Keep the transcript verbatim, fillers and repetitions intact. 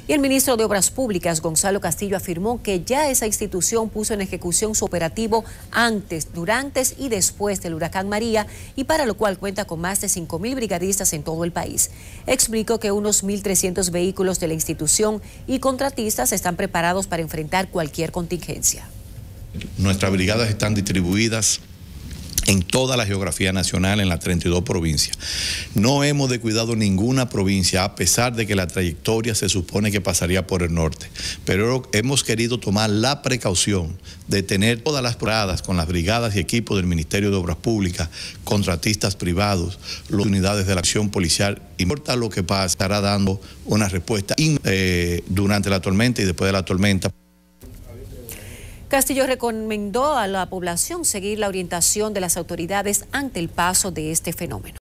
Y el ministro de Obras Públicas, Gonzalo Castillo, afirmó que ya esa institución puso en ejecución su operativo antes, durante y después del huracán María, y para lo cual cuenta con más de cinco mil brigadistas en todo el país. Explicó que unos mil trescientos vehículos de la institución y contratistas están preparados para enfrentar cualquier contingencia. Nuestras brigadas están distribuidas en toda la geografía nacional, en las treinta y dos provincias. No hemos descuidado ninguna provincia, a pesar de que la trayectoria se supone que pasaría por el norte. Pero hemos querido tomar la precaución de tener todas las paradas con las brigadas y equipos del Ministerio de Obras Públicas, contratistas privados, las unidades de la acción policial. Importa lo que pasa, estará dando una respuesta eh, durante la tormenta y después de la tormenta. Castillo recomendó a la población seguir la orientación de las autoridades ante el paso de este fenómeno.